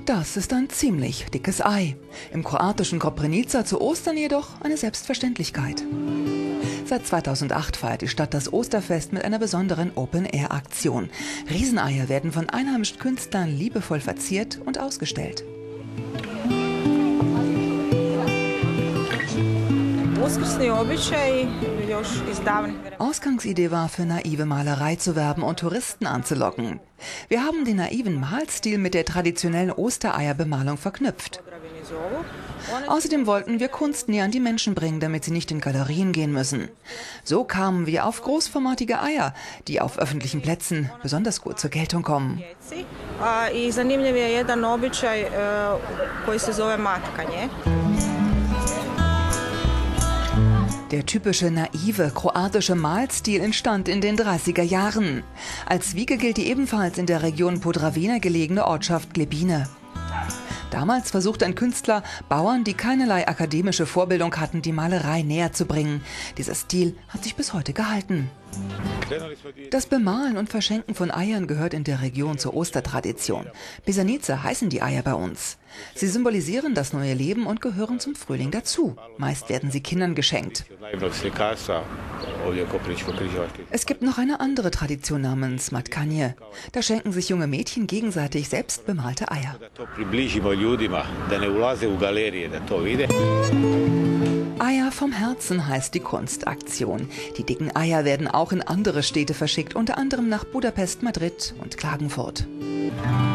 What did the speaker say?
Das ist ein ziemlich dickes Ei. Im kroatischen Koprivnica zu Ostern jedoch eine Selbstverständlichkeit. Seit 2008 feiert die Stadt das Osterfest mit einer besonderen Open-Air-Aktion. Rieseneier werden von einheimischen Künstlern liebevoll verziert und ausgestellt. Ausgangsidee war, für naive Malerei zu werben und Touristen anzulocken. Wir haben den naiven Malstil mit der traditionellen Ostereierbemalung verknüpft. Außerdem wollten wir Kunst näher an die Menschen bringen, damit sie nicht in Galerien gehen müssen. So kamen wir auf großformatige Eier, die auf öffentlichen Plätzen besonders gut zur Geltung kommen. Der typische naive kroatische Malstil entstand in den 30er Jahren. Als Wiege gilt die ebenfalls in der Region Podravina gelegene Ortschaft Glebine. Damals versuchte ein Künstler, Bauern, die keinerlei akademische Vorbildung hatten, die Malerei näher zu bringen. Dieser Stil hat sich bis heute gehalten. Das Bemalen und Verschenken von Eiern gehört in der Region zur Ostertradition. Pisanice heißen die Eier bei uns. Sie symbolisieren das neue Leben und gehören zum Frühling dazu. Meist werden sie Kindern geschenkt. Es gibt noch eine andere Tradition namens Matkanje. Da schenken sich junge Mädchen gegenseitig selbst bemalte Eier. Eier vom Herzen heißt die Kunstaktion. Die dicken Eier werden auch in andere Städte verschickt, unter anderem nach Budapest, Madrid und Klagenfurt.